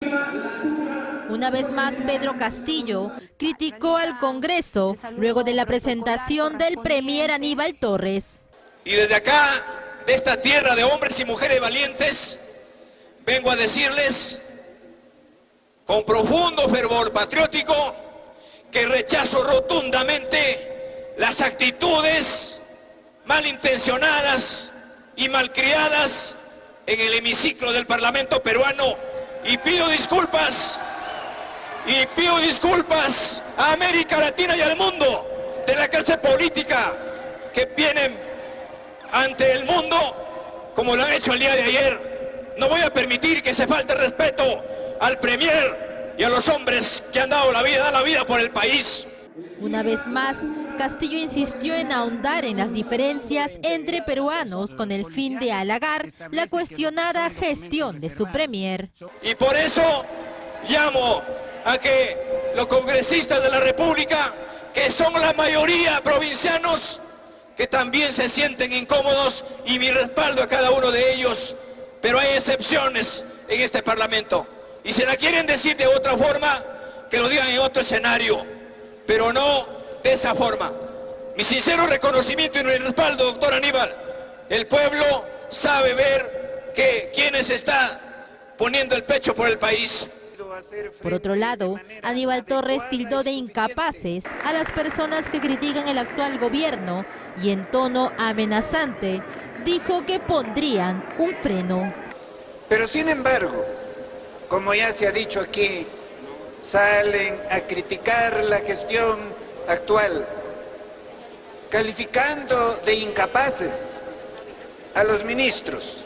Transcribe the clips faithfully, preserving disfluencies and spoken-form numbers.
Una vez más, Pedro Castillo criticó al Congreso luego de la presentación del premier Aníbal Torres. Y desde acá, de esta tierra de hombres y mujeres valientes, vengo a decirles con profundo fervor patriótico que rechazo rotundamente las actitudes malintencionadas y malcriadas en el hemiciclo del Parlamento peruano, y pido disculpas, y pido disculpas a América Latina y al mundo de la clase política que vienen ante el mundo como lo han hecho el día de ayer. No voy a permitir que se falte respeto al premier y a los hombres que han dado la vida, la vida por el país. Una vez más, Castillo insistió en ahondar en las diferencias entre peruanos con el fin de halagar la cuestionada gestión de su premier. Y por eso llamo a que los congresistas de la República, que son la mayoría provincianos, que también se sienten incómodos, y mi respaldo a cada uno de ellos, pero hay excepciones en este Parlamento. Y si la quieren decir de otra forma, que lo digan en otro escenario, pero no de esa forma. Mi sincero reconocimiento y mi respaldo, doctor Aníbal. El pueblo sabe ver que quienes están poniendo el pecho por el país. Por otro lado, Aníbal Torres tildó de incapaces a las personas que critican el actual gobierno y en tono amenazante dijo que pondrían un freno. Pero sin embargo, como ya se ha dicho aquí, salen a criticar la gestión actual, calificando de incapaces a los ministros.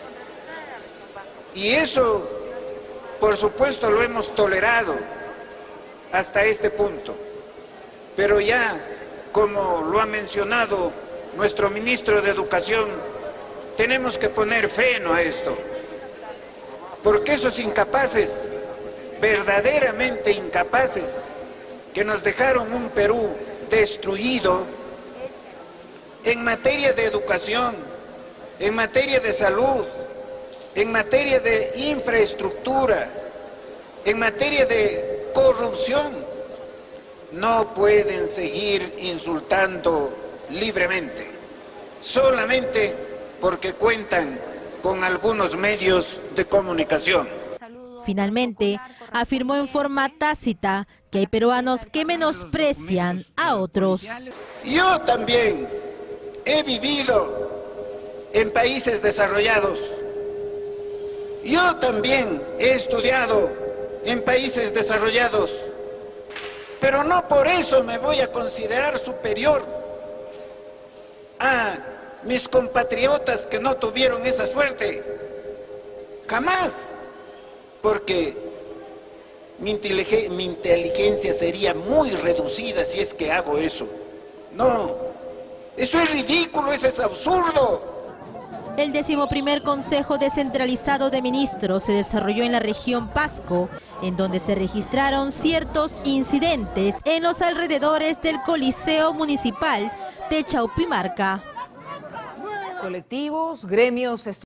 Y eso, por supuesto, lo hemos tolerado hasta este punto. Pero ya, como lo ha mencionado nuestro ministro de Educación, tenemos que poner freno a esto. Porque esos incapaces, verdaderamente incapaces, que nos dejaron un Perú destruido en materia de educación, en materia de salud, en materia de infraestructura, en materia de corrupción, no pueden seguir insultando libremente, solamente porque cuentan con algunos medios de comunicación. Finalmente, afirmó en forma tácita que hay peruanos que menosprecian a otros. Yo también he vivido en países desarrollados. Yo también he estudiado en países desarrollados. Pero no por eso me voy a considerar superior a mis compatriotas que no tuvieron esa suerte. Jamás. Porque mi inteligencia, mi inteligencia sería muy reducida si es que hago eso. No, eso es ridículo, eso es absurdo. El decimoprimer Consejo Descentralizado de Ministros se desarrolló en la región Pasco, en donde se registraron ciertos incidentes en los alrededores del Coliseo Municipal de Chaupimarca. Colectivos, gremios,